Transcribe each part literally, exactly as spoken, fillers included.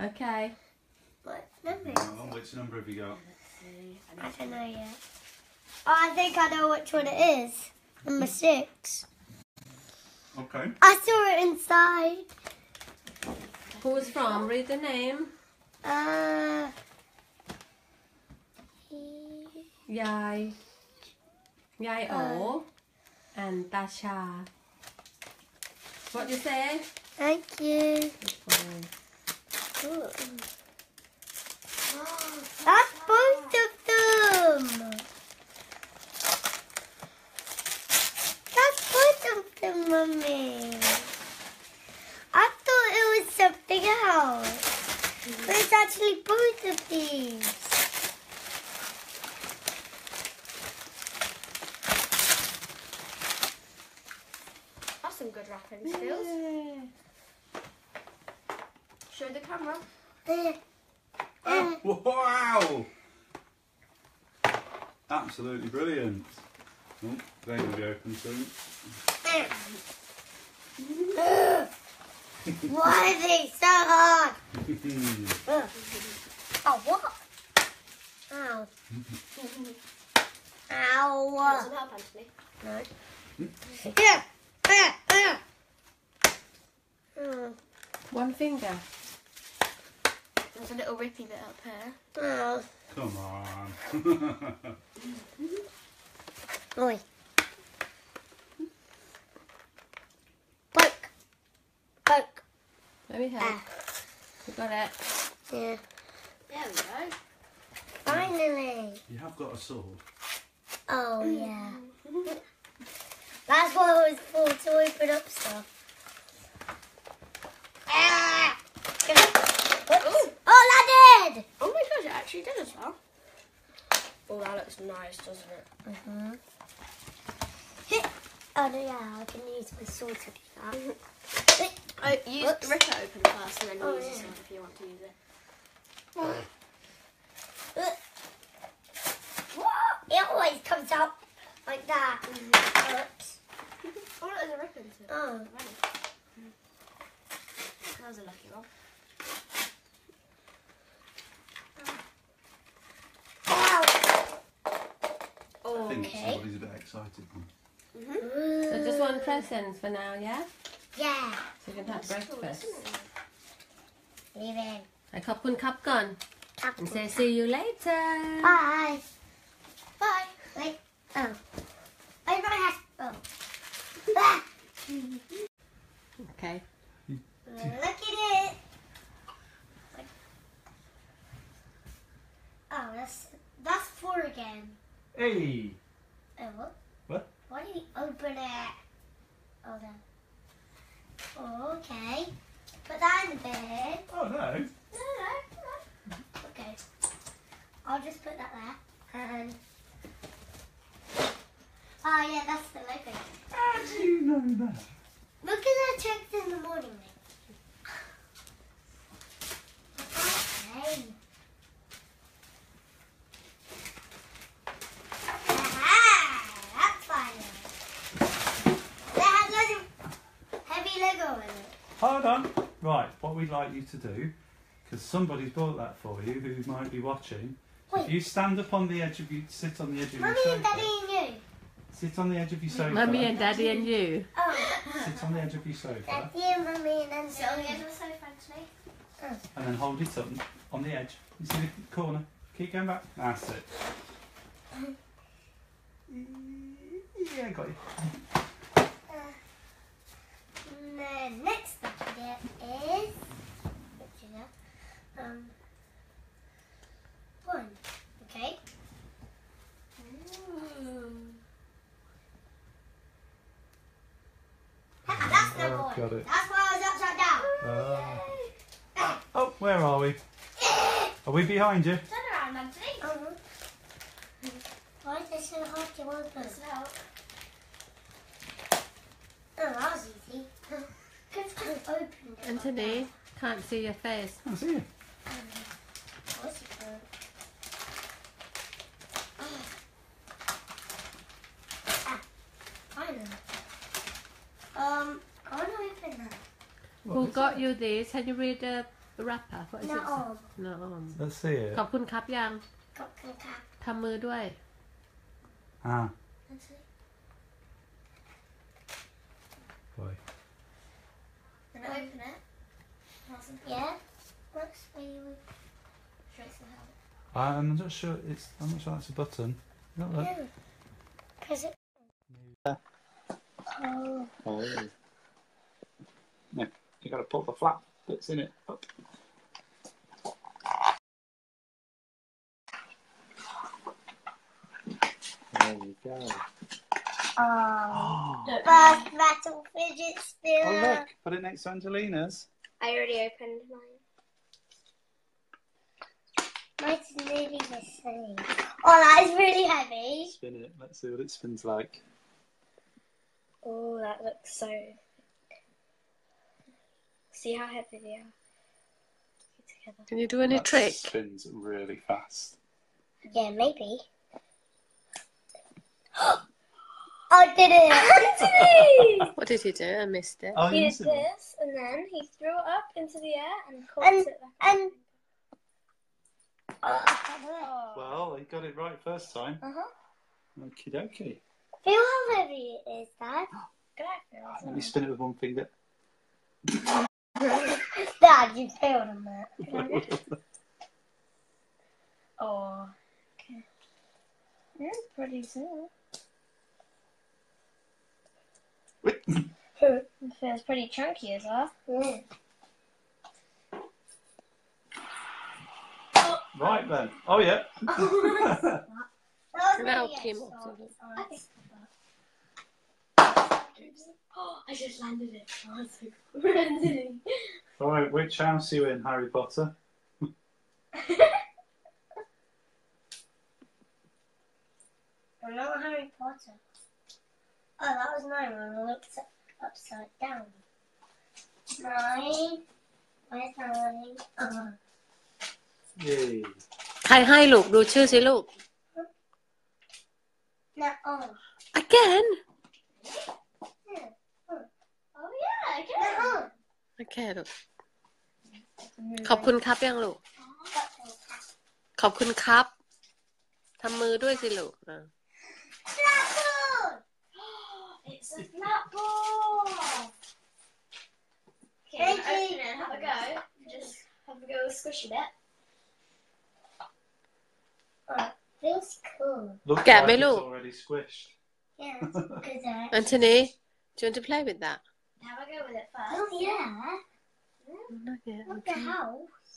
Okay. What number? Oh, which number have you got? I don't know yet. Oh, I think I know which one it is. Number six. Okay. I saw it inside. Who's from? Read the name. Uh. Yai. Yai O. And Tasha. What do you say? Thank you. Good boy. Ooh. That's both of them. That's both of them, Mummy. I thought it was something else. But it's actually both of these. That's some good wrapping skills. Yeah. Show the camera. Uh, Oh, wow! Absolutely brilliant. Oh, they're going to be open soon. uh. Why are they so hard? Uh. Oh, what? Ow. Ow. Some help, Anthony. No. Yeah. Uh, uh. Oh. One finger. There's a little rippy bit up here. Oh. Come on. Oi. Poke. Poke. Let me help. Ah. You got it. Yeah. There we go. Finally. You have got a sword. Oh, yeah. That's what it was for, to open up stuff. Ah! Oops. Oh, that did! Oh my gosh, it actually did as well. Oh, that looks nice, doesn't it? Mm-hmm. Oh, no, yeah, I can use my sword to do that. Oh, use, Whoops. rip it open first and then Oh, use yeah. your sword if you want to use it. It always comes out like that. Oops. Oh, look, there's a rip into it. Oh. That was a lucky one. Ow. Oh, I think Okay. somebody's a bit excited. So just one present for now, yeah? Yeah. So you can have breakfast. Leave it. ไปขอบคุณครับก่อน and say see you later. Bye. Bye. Wait. Oh. Wait, my hat. Oh. Ah. Okay. Look at it. Oh, that's that's four again. Hey! Oh, what? What? Why did he open it? Oh, no. Oh, okay. Put that in the bed. Oh no. No, no, no. Okay. I'll just put that there. And. Oh, yeah, that's the logo. How do you know that? Look at that checked in the morning, mate. Okay. Aha! That's fine. That has loads of heavy Lego in it. Hold on. Right, what we'd like you to do, because somebody's bought that for you who might be watching. So Wait. if you stand up on the edge of you, sit on the edge of Mummy your and sofa. Daddy and you. Sit on the edge of your sofa. Mummy and Daddy and you. Oh. Sit on the edge of your sofa. Daddy and Mummy and then sit on the edge of the sofa, Anthony. And then hold it up on the edge. You see the corner? Keep going back. That's it. Yeah, got you. The next thing to get is um one. Okay. Ooh. Ah, that's number Oh, one. got it. That's why I was upside down. Ah. Oh, where are we? Are we behind you? Turn around, Anthony. Uh-huh. Why is this so hard to open? Does it help? Oh, that was easy. Just opened it. Anthony, can't see your face. I see you. What's it called? Ah, finally. Um, I want to open that. Who got you this? Can you read the A wrapper. What is No it? arm. No arm. Let's see it. ขอบคุณครับยังขอบคุณค่ะทำมือด้วย Ah, Let's see. boy. Can I open it? Yeah. Looks really. I'm not sure. It's. I'm not sure that's a button. Look, look. Yeah. Press it. Oh. Oh. No, you got to pull the flap that's in it up. There you go. Oh. Oh, First metal fidget spinner. oh look! Put it next to Angelina's. I already opened mine. Mine's nearly the same. Oh, that is really heavy. Spin it. Let's see what it spins like. Oh, that looks so. See how heavy they are. Together. Can you do any That trick? spins really fast. Yeah, maybe. I did it! What did he do? I missed it. Oh, He you did missed it. this, and then he threw it up into the air and caught And- it back. and- Oh. Well, he got it right first time. Uh-huh. Okie dokie. Feel how heavy it is, Dad. Good idea. Let me spin it with one finger. Dad, you failed on that. Oh. Okay. Yeah, pretty soon. It feels pretty chunky as well. Yeah. Right then. Oh yeah. That was Now really Kim soft. also. Oh, I just landed it. Oh, it's so cool. All right. Which house are you in, Harry Potter? I'm not Harry Potter. Oh, that was mine when I looked upside down. Nine. Where's nine? Uh-huh. Yay. ใครให้ลูกดูชื่อสิลูก No, oh. Again Oh, yeah, again. No, โอเคลูก ขอบคุณครับยังลูก ขอบคุณครับทำมือด้วยสิลูกอ่ะ Blackboard! It's a flat ball. Okay, Thank open you. it. Have a go. Just have a go with squishy bit. Oh, feels cool. Looks Get like me, it's look. already squished. Yeah, because uh, Anthony do you want to play with that Have a go with it first. oh yeah, Not yet. look the house.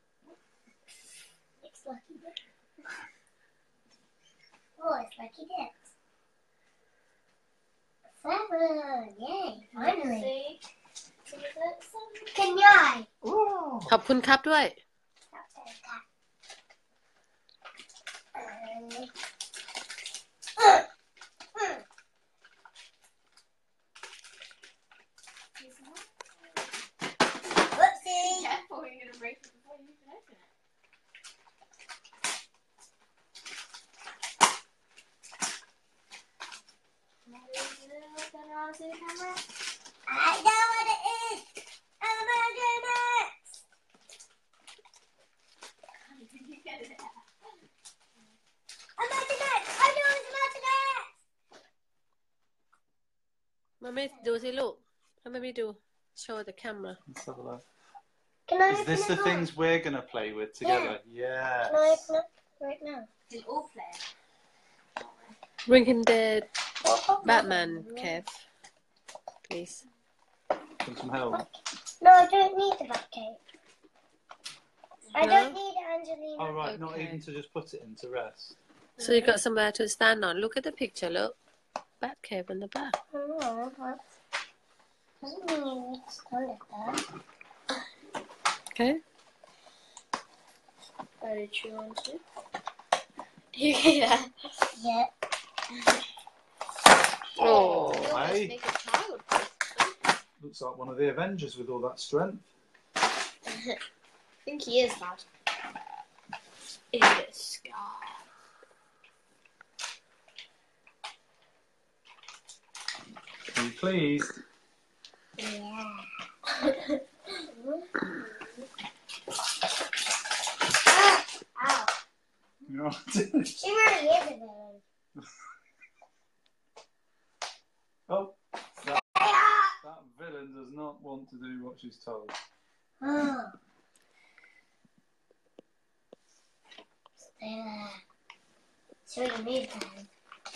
It's lucky dip. Oh, it's lucky dip. Seven, yay! Finally. See? See with it? Seven. Can I? Oh. ขอบคุณครับด้วย Uh, uh, Whoopsie! Careful, you're going to break it before you can open it. Turn around and see the camera. I know what it is! I'm gonna do it! How did you get it out? I'm gonna do it! I know it's about to do it! มันไม่ดูสิลูกถ้ามันไม่ดู show the camera Let's have a look. Can I Is open this it the now? things we're gonna play with together? Yes. Can I open it right now? Did all play it? bring him the Oh, Batman cave please Want some help? No, I don't need the back cake. I No? don't need Angelina. Oh right, not Okay. even to just put it into rest. so you got somewhere to stand on look at the picture look bat cave in the back No, but doesn't mean you need to stand it there. okay Oh, did you want to? You get that? Yeah. oh Hey. Make a child. Looks like one of the Avengers with all that strength. I think he is, Dad. It is Scar. Are you pleased? Yeah. know what to do. She really is a villain. Oh, that, that villain does not want to do what she's told. Oh. Stay there. So you move then.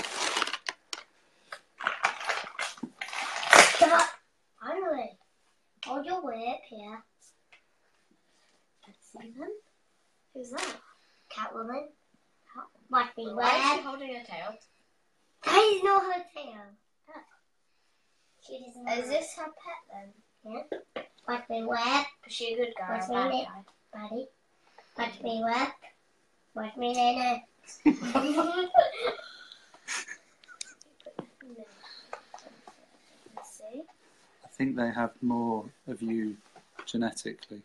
Stop. Finally. Hold your whip here. Let's see them. Who's that? Catwoman. Might be Why is she web. holding her tail? That is not her tail. Oh. She doesn't know. Is this her pet then? Yeah. Might be web. Is she a good guy or a What's bad in it? guy? Buddy. Might be web. Might be Lena. Let's see. I think they have more of you genetically.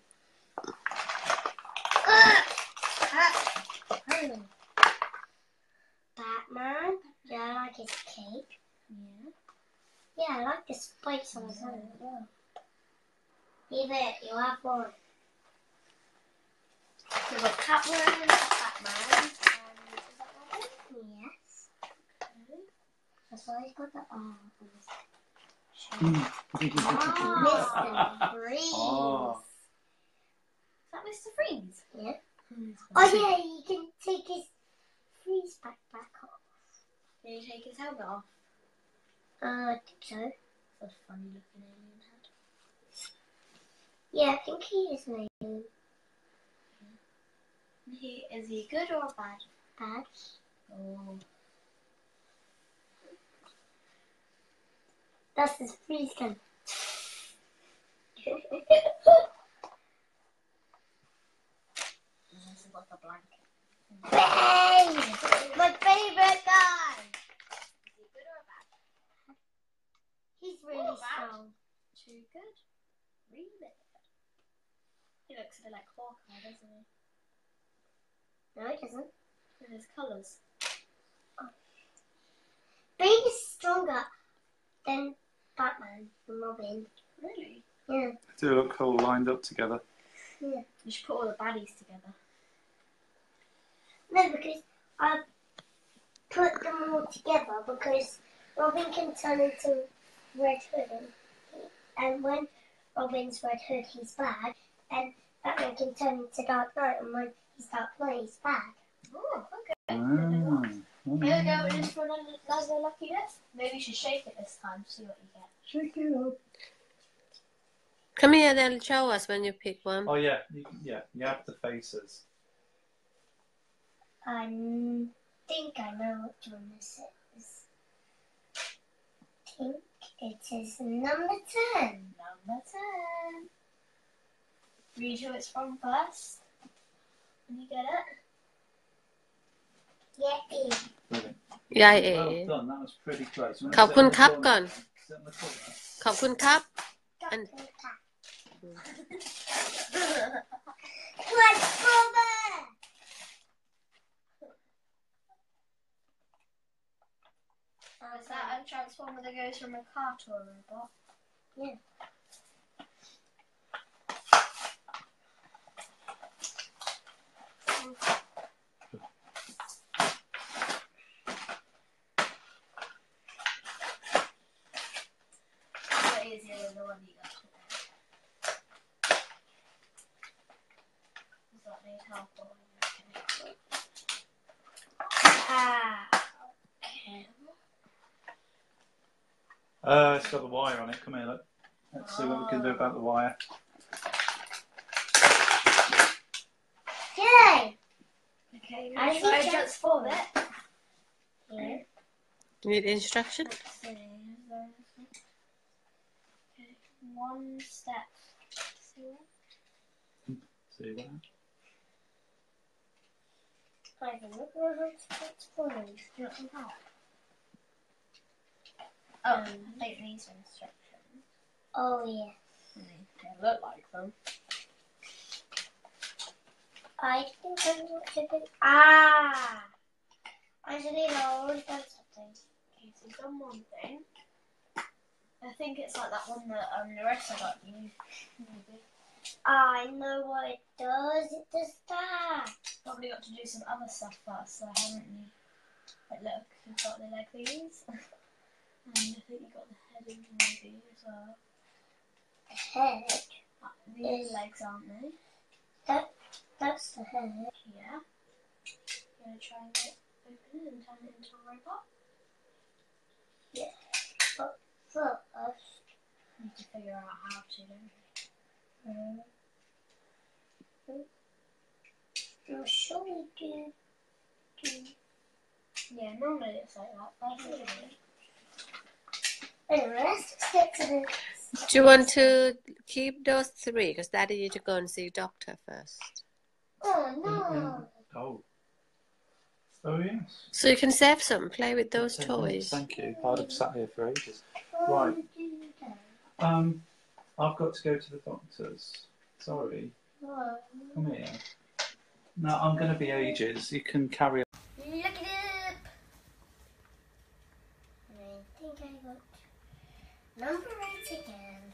Batman. Yeah, I like his cape. Yeah. Yeah, I like the spikes on his head as well. Leave it, you have one. We've got Catwoman, Batman, and is that Robin? Yes. That's why he's got the R on his shirt. Ah, Mister Freeze. Oh. Is that Mister Freeze? Yeah. Oh yeah, he can take his freeze back back off. Can you take his helmet off? Uh, I think so. That's a funny looking alien head. Yeah, I think he is an alien. He, is he good or bad? Bad. Oh. That's his freeze gun. This is like a blanket. Bang! My favorite guy! Is he good or bad? He's really Oh, bad. strong. Too good. Really good. He looks a bit like Hawkeye, doesn't he? No, he doesn't. With his colours. Bane is stronger than Batman and Robin. Really? Yeah. They do look all lined up together. Yeah. You should put all the baddies together. No, because I put them all together because Robin can turn into Red Hood, and, and when Robin's Red Hood, he's bad, and Batman can turn into Dark Knight, and when he's Dark Knight, he's bad. Oh, okay. Ah. Here we go, we're in for another, another lucky guess. Maybe you should shake it this time to see what you get. Shake it up. Come here, they'll show us when you pick one. Oh yeah, you, yeah. You have the faces. I think I know which one this is. I think it is number ten. Number ten. Read who it's from first. When you get it. Yeah, it. Brilliant. Yayเอ๋ Well done. That was pretty close. You ขอบคุณ wanna sit ครับ in the ก่อน corner? Sit in the corner. ขอบคุณครับ And... And- Transformer! Is that a transformer that goes from a car to a robot? Yeah. What is the other one you got today? Does that need help or okay? Ah. Okay. Uh, it's got the wire on it. Come here, look. Let's see what we can do about the wire. Yay! Okay, I now think try that's to transform cool. it. Yeah. Need instruction? Let's see. Is there anything? Okay, one step. See what? See that? I don't know how to transform. Do you want some help? Oh, I think these are instructions. Oh, yeah. They look like them. I think I know what to do. Ah! Angelina always does something. Okay, so you've done one thing. I think it's like that one that um, Larissa got you. Maybe. I know what it does. It does that. Probably got to do some other stuff first, so haven't you? Like, look, you've got the leg thingies. And I think you've got the head in maybe as well. Head. Uh, These Is- legs, aren't they? That that's the head. Yeah. You're going to try and get open it and turn it into a robot? But first, You need to figure out how to, don't you? um, I'm sure we do. do Yeah, normally it's like that. That's really good. Anyway, let's just get to the. Do you want to keep those three? Because Daddy need to go and see doctor first. Oh no! Oh. Oh yes. So you can save some, play with those Yes, toys. Thank you. I'd have sat here for ages. Why Right. would you do that? Um, I've got to go to the doctor's. Sorry. Why? Come here. No, I'm going to be ages. You can carry on. Look it up. I think I got number eight again.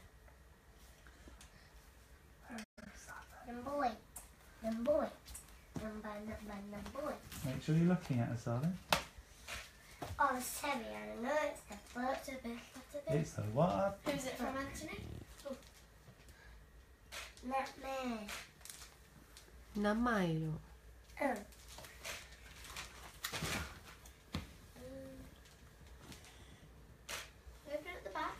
Number eight. Number eight. Number, number, number eight. Make sure you're looking at us, darling. Oh, sorry, I don't know. It's the first of it. That's a bit. It's the what? Who's it from, Anthony? Not man. น้ำใหม่ลูก Oh. Open at the back.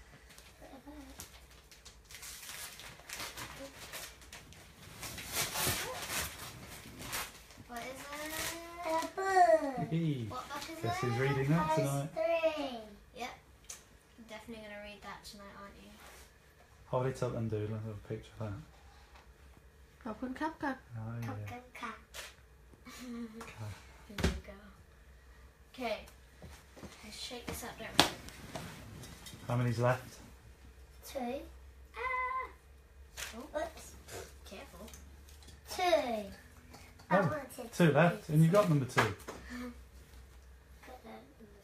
What is it? A book. Hey. What book is Guess it? who's reading that Has tonight? three. Yep. You're definitely going to read that tonight, aren't you? Hold it up and do a little picture of that. ขอบคุณครับกัน Oh Cup, yeah. cup, cup. Okay. Here you go. Okay. Let's shake this up, don't we? How many's left? Two. Ah! Oops. Careful. Two. I Oh, wanted Two left, and you've got number two. Put that in the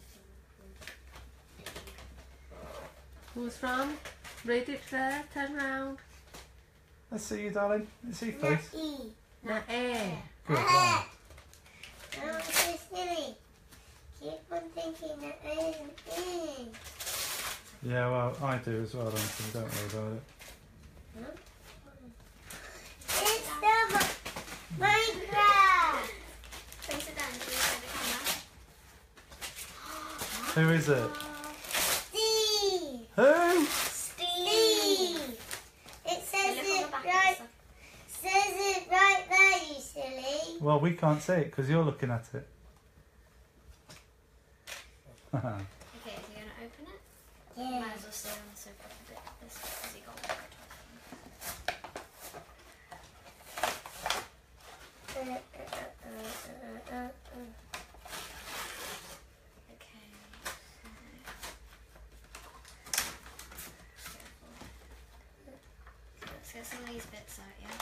thing. Who's from? Read it there, turn round. Let's see you, darling. Let's see your Not face. E. นะ A Good. Ah. Wow. Oh, so silly. Keep on thinking that I isn't E. Yeah, well, I do as well, Anthony. Don't worry about it. It's the Mi- Minecraft. Place it down so you can the camera. Who is it? Steve. Who? Steve. It says Look on it the back right. of Says it right there, you silly. Well, we can't see it because you're looking at it. the... Okay, is he going to open it? Yeah. Might as well stay on the sofa a bit this because he got one. Uh, uh, uh, uh, uh, uh. Okay. So let's get some of these bits out, yeah?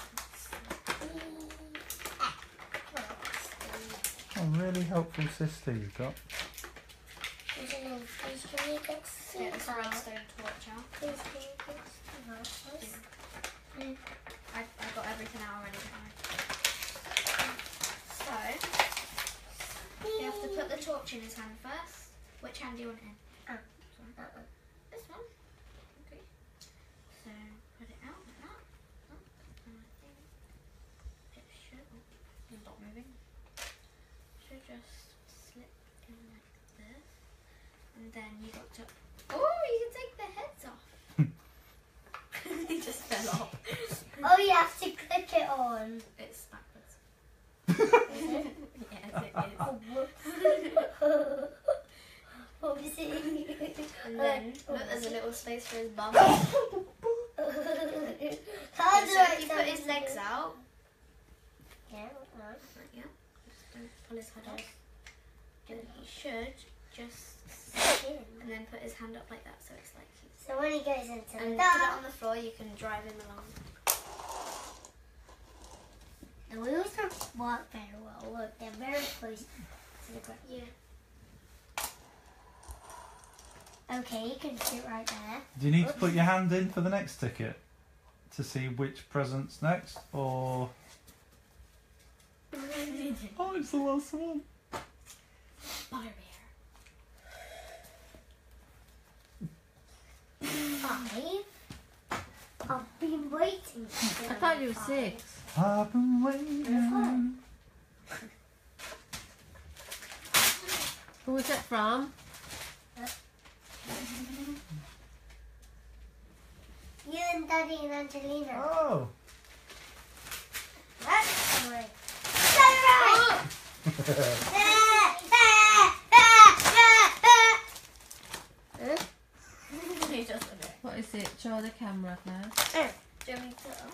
Oh, really helpful sister you've got. Please, can you get Get Steve this out? redstone torch out. Please, can you get Steve out? Please? I, I got everything out already, don't I? So, you have to put the torch in his hand first. Which hand do you want it in? Oh. Sorry. Uh-uh. This one. Okay. So, put it out like that. Oh, and I think it should oh, stop moving. Should just slip in like this. And then you got to... Oh, you can take the heads off. He just fell off. Oh, you have to click it on. It's backwards. Is it? Yes, it Oh, whoops. Oopsie. is. And then, look, there's a little space for his bum. How So do if I you put his legs out, Yeah, no. like, yeah, just don't pull his head off. And he should just sit and then put his hand up like that, so it's like he's... So when he goes into And the put it dark, on the floor, you can drive him along. the wheels don't work very well. Look, they're very close to the ground. Yeah. Okay, you can sit right there. Do you need to put your hand in for the next ticket to see which present's next, or oh, it's the last one. Butterbeer. Five. I've been waiting. For I thought you were five. six. I've been waiting. Who is it from? You and Daddy and Angelina. Oh. That's right. He just a bit. What is it? Show the camera first. Do you want me to?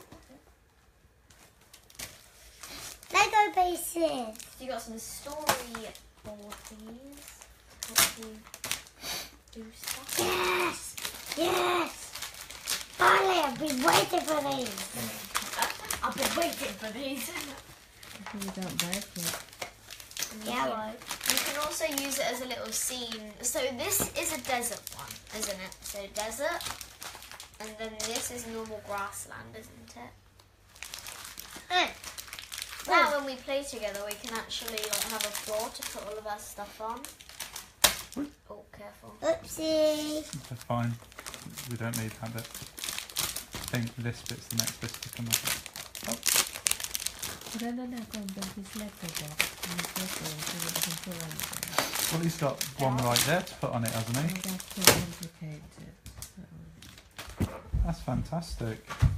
Lego bases. You got some story boardies. Help you do stuff. Yes. Yes. Finally, I've been waiting for these. I've been waiting for these. You don't break it. Yeah, right. You can also use it as a little scene. So this is a desert one, isn't it? So desert, and then this is normal grassland, isn't it? Mm. Now when we play together, we can actually like have a floor to put all of our stuff on. Oh, careful. Oopsie. That's fine. We don't need that bit. I think this bit's the next bit to come up. Oh. Then I go and build this Lego box and this Lego so that I can put on it. Well, he's got one right there to put on it, hasn't Oh, he? that's too complicated. So. That's fantastic.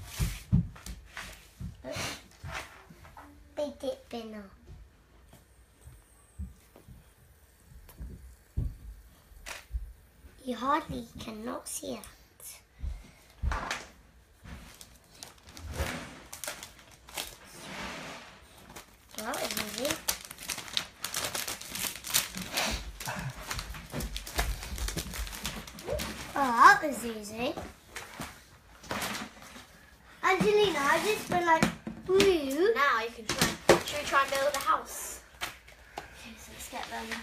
They dip binner. You hardly cannot see it. So that was easy. Oh, that was easy. Angelina, I just feel like blue. Now you can try. Should we try and build a house? Okay, so let's get them.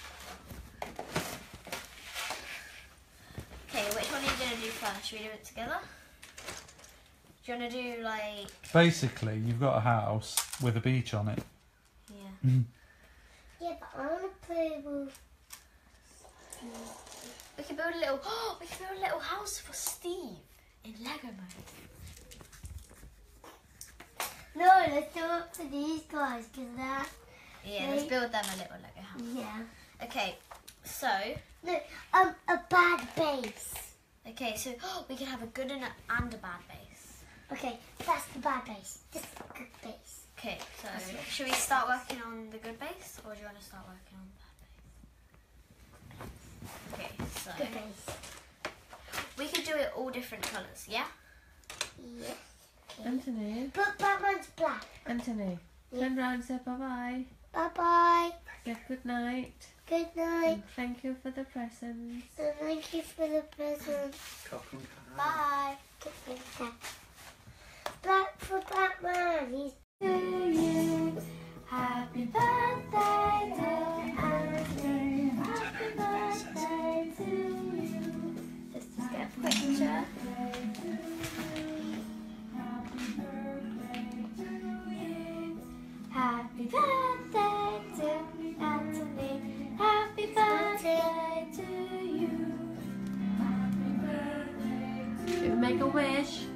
Okay, which one are you gonna do first? Should we do it together? Do you wanna do like? Basically, you've got a house with a beach on it. Yeah. Yeah, but I want to play with. We can build a little. Oh, we can build a little house for Steve in Lego mode. No, let's do it for these guys, because that. Yeah, let's build them a little Lego house. Yeah. Okay, so Look, um, a bad base. okay, so we can have a good and a, and a bad base. Okay, that's the bad base. This is the good base. Okay, so should we start working on the good base, or do you want to start working on the bad base? Okay, so Good base. we could do it all different colours, yeah? Yeah. Anthony, But Batman's black. Anthony, turn round and say bye-bye. Bye bye. Say good night. Good night. And thank you for the presents. And thank you for the present. Bye. Black for Batman. He's To you, happy birthday to Anthony. Happy birthday to you. Just to get a picture. Happy birthday to Anthony. Happy birthday to you. Should we make a wish?